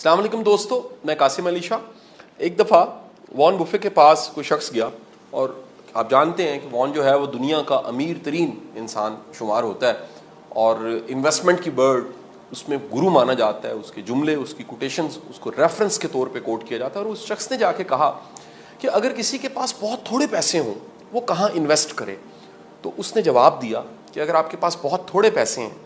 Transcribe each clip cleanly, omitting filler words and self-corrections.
अस्सलाम वालेकुम दोस्तों, मैं कासिम अली शाह। एक दफ़ा वॉरेन बुफे के पास कोई शख्स गया और आप जानते हैं कि वॉरेन जो है वो दुनिया का अमीर तरीन इंसान शुमार होता है और इन्वेस्टमेंट की बर्ड उसमें गुरु माना जाता है। उसके जुमले, उसकी कोटेशंस उसको रेफरेंस के तौर पे कोट किया जाता है। और उस शख्स ने जाके कहा कि अगर किसी के पास बहुत थोड़े पैसे हों वो कहाँ इन्वेस्ट करे। तो उसने जवाब दिया कि अगर आपके पास बहुत थोड़े पैसे हैं,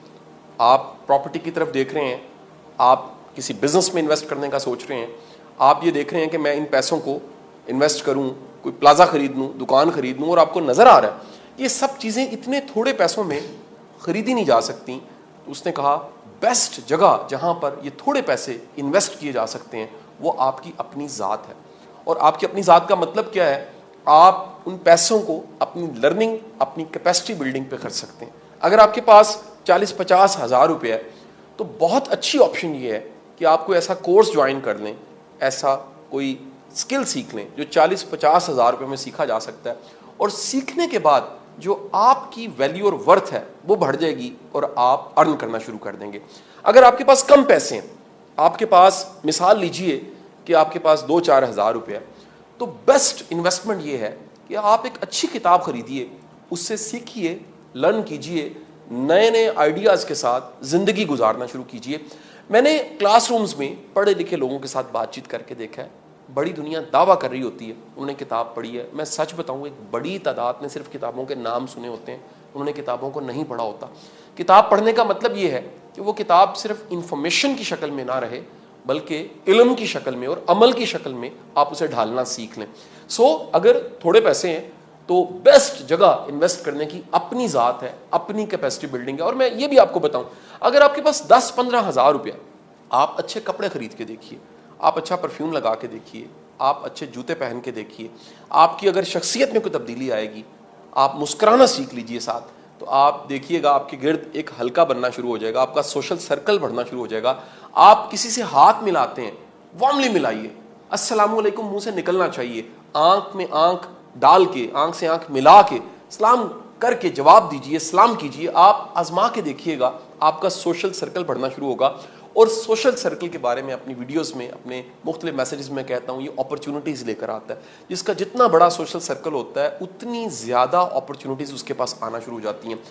आप प्रॉपर्टी की तरफ देख रहे हैं, आप किसी बिजनेस में इन्वेस्ट करने का सोच रहे हैं, आप ये देख रहे हैं कि मैं इन पैसों को इन्वेस्ट करूं, कोई प्लाजा खरीद लूं, दुकान खरीद लूं, और आपको नज़र आ रहा है ये सब चीज़ें इतने थोड़े पैसों में खरीदी नहीं जा सकती। तो उसने कहा बेस्ट जगह जहां पर ये थोड़े पैसे इन्वेस्ट किए जा सकते हैं वो आपकी अपनी ज़ात है। और आपकी अपनी ज़ात का मतलब क्या है? आप उन पैसों को अपनी लर्निंग, अपनी कैपेसिटी बिल्डिंग पे खर्च सकते हैं। अगर आपके पास 40-50 हज़ार रुपये है तो बहुत अच्छी ऑप्शन ये है कि आप कोई ऐसा कोर्स ज्वाइन कर लें, ऐसा कोई स्किल सीख लें जो 40-50 हज़ार रुपये में सीखा जा सकता है। और सीखने के बाद जो आपकी वैल्यू और वर्थ है वो बढ़ जाएगी और आप अर्न करना शुरू कर देंगे। अगर आपके पास कम पैसे हैं, आपके पास मिसाल लीजिए कि आपके पास 2-4 हज़ार रुपये है, तो बेस्ट इन्वेस्टमेंट ये है कि आप एक अच्छी किताब खरीदिए, उससे सीखिए, लर्न कीजिए, नए नए आइडियाज़ के साथ ज़िंदगी गुजारना शुरू कीजिए। मैंने क्लासरूम्स में पढ़े लिखे लोगों के साथ बातचीत करके देखा है, बड़ी दुनिया दावा कर रही होती है उन्होंने किताब पढ़ी है। मैं सच बताऊं, एक बड़ी तादाद ने सिर्फ किताबों के नाम सुने होते हैं, उन्होंने किताबों को नहीं पढ़ा होता। किताब पढ़ने का मतलब ये है कि वो किताब सिर्फ इंफॉर्मेशन की शक्ल में ना रहे बल्कि इल्म की शक्ल में और अमल की शक्ल में आप उसे ढालना सीख लें। अगर थोड़े पैसे हैं तो बेस्ट जगह इन्वेस्ट करने की अपनी ज़ात है, अपनी कैपेसिटी बिल्डिंग है। और मैं ये भी आपको बताऊं, अगर आपके पास 10-15 हज़ार रुपया, आप अच्छे कपड़े खरीद के देखिए, आप अच्छा परफ्यूम लगा के देखिए, आप अच्छे जूते पहन के देखिए, आपकी अगर शख्सियत में कोई तब्दीली आएगी, आप मुस्कुराना सीख लीजिए साथ, तो आप देखिएगा आपके गिर्द एक हल्का बनना शुरू हो जाएगा, आपका सोशल सर्कल बढ़ना शुरू हो जाएगा। आप किसी से हाथ मिलाते हैं, वार्मली मिलाइए, अस्सलामु अलैकुम मुंह से निकलना चाहिए, आंख में आंख डाल के, आंख से आंख मिला के सलाम करके जवाब दीजिए, सलाम कीजिए। आप आजमा के देखिएगा, आपका सोशल सर्कल बढ़ना शुरू होगा। और सोशल सर्कल के बारे में अपनी वीडियोस में, अपने मुख्तलिफ मैसेजेस में कहता हूँ, ये अपॉर्चुनिटीज़ लेकर आता है। जिसका जितना बड़ा सोशल सर्कल होता है उतनी ज़्यादा अपॉर्चुनिटीज़ उसके पास आना शुरू हो जाती हैं।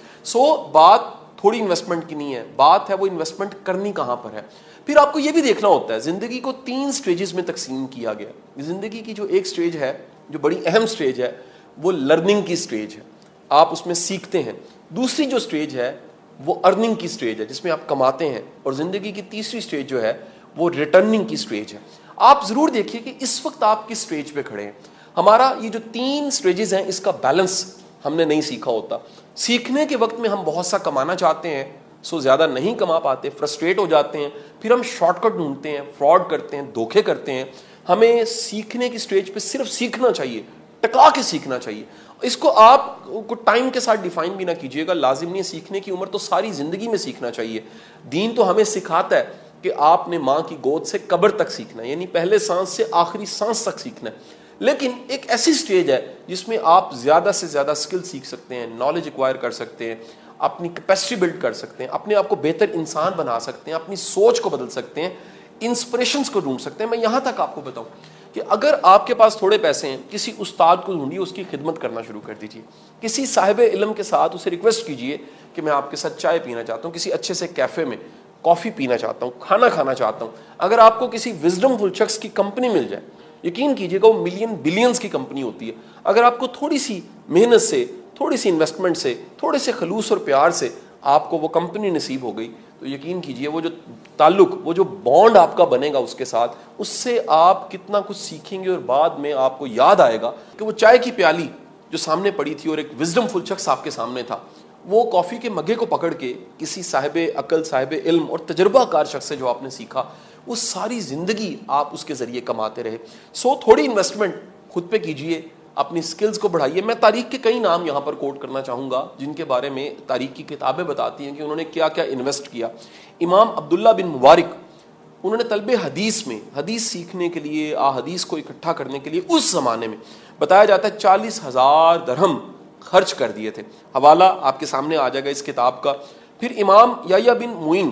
बात थोड़ी इन्वेस्टमेंट की नहीं है, बात है वो इन्वेस्टमेंट करनी कहाँ पर है। फिर आपको ये भी देखना होता है, ज़िंदगी को 3 स्टेजेस में तकसीम किया गया। ज़िंदगी की जो एक स्टेज है, जो बड़ी अहम स्टेज है, वो लर्निंग की स्टेज है, आप उसमें सीखते हैं। दूसरी जो स्टेज है वो अर्निंग की स्टेज है, जिसमें आप कमाते हैं। और ज़िंदगी की तीसरी स्टेज जो है वो रिटर्निंग की स्टेज है। आप ज़रूर देखिए कि इस वक्त आप किस स्टेज पे खड़े हैं। हमारा ये जो 3 स्टेजेस हैं, इसका बैलेंस हमने नहीं सीखा होता। सीखने के वक्त में हम बहुत सा कमाना चाहते हैं, ज़्यादा नहीं कमा पाते, फ्रस्ट्रेट हो जाते हैं, फिर हम शॉर्टकट ढूंढते हैं, फ्रॉड करते हैं, धोखे करते हैं। हमें सीखने की स्टेज पे सिर्फ सीखना चाहिए, टका के सीखना चाहिए। इसको आप को टाइम के साथ डिफाइन भी ना कीजिएगा, लाजिम नहीं है सीखने की उम्र तो सारी जिंदगी में सीखना चाहिए। दीन तो हमें सिखाता है कि आपने माँ की गोद से कब्र तक सीखना है, यानी पहले सांस से आखिरी सांस तक सीखना है। लेकिन एक ऐसी स्टेज है जिसमें आप ज्यादा से ज्यादा स्किल सीख सकते हैं, नॉलेज एक्वायर कर सकते हैं, अपनी कैपेसिटी बिल्ड कर सकते हैं, अपने आप को बेहतर इंसान बना सकते हैं, अपनी सोच को बदल सकते हैं, इंस्पिरेशंस को ढूंढ सकते हैं। मैं यहां तक आपको बताऊं कि अगर आपके पास थोड़े पैसे हैं, किसी उस्ताद को ढूंढिए, उसकी खिदमत करना शुरू कर दीजिए। किसी साहिब इल्म के साथ उसे रिक्वेस्ट कीजिए कि मैं आपके साथ चाय पीना चाहता हूँ, किसी अच्छे से कैफे में कॉफ़ी पीना चाहता हूँ, खाना खाना चाहता हूँ। अगर आपको किसी विजडमफुल शख्स की कंपनी मिल जाए, यकीन कीजिएगा वो मिलियन बिलियंस की कंपनी होती है। अगर आपको थोड़ी सी मेहनत से, थोड़ी सी इन्वेस्टमेंट से, थोड़े से खलूस और प्यार से आपको वो कंपनी नसीब हो गई, तो यकीन कीजिए वो जो ताल्लुक, वो जो बॉन्ड आपका बनेगा उसके साथ, उससे आप कितना कुछ सीखेंगे। और बाद में आपको याद आएगा कि वो चाय की प्याली जो सामने पड़ी थी और एक विजडमफुल शख्स आपके सामने था, वो कॉफ़ी के मग्गे को पकड़ के किसी साहिब अकल, साहिब इल्म और तजर्बाकार शख्स से जो आपने सीखा, वो सारी ज़िंदगी आप उसके ज़रिए कमाते रहे। थोड़ी इन्वेस्टमेंट खुद पे कीजिए, अपनी स्किल्स को बढ़ाइए। मैं तारीख के कई नाम यहाँ पर कोट करना चाहूँगा जिनके बारे में तारीख की किताबें बताती हैं कि उन्होंने क्या क्या इन्वेस्ट किया। इमाम अब्दुल्ला बिन मुबारक, उन्होंने तलबे हदीस में, हदीस सीखने के लिए, हदीस को इकट्ठा करने के लिए उस ज़माने में बताया जाता है 40,000 दरहम खर्च कर दिए थे। हवाला आपके सामने आ जाएगा इस किताब का। फिर इमाम याह्या बिन मुइन,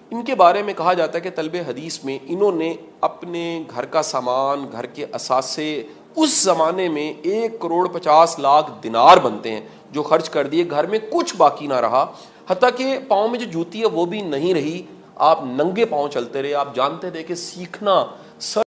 ان کے بارے میں کہا جاتا ہے کہ طلب حدیث میں انہوں نے اپنے گھر کا سامان، گھر کے اثاثے، اس زمانے میں 1,50,00,000 دینار بنتے ہیں جو خرچ کر دیے، گھر میں کچھ باقی نہ رہا، حتیٰ کہ پاؤں میں جو جوتی ہے وہ بھی نہیں رہی، آپ ننگے پاؤں چلتے رہے۔ آپ جانتے تھے کہ سیکھنا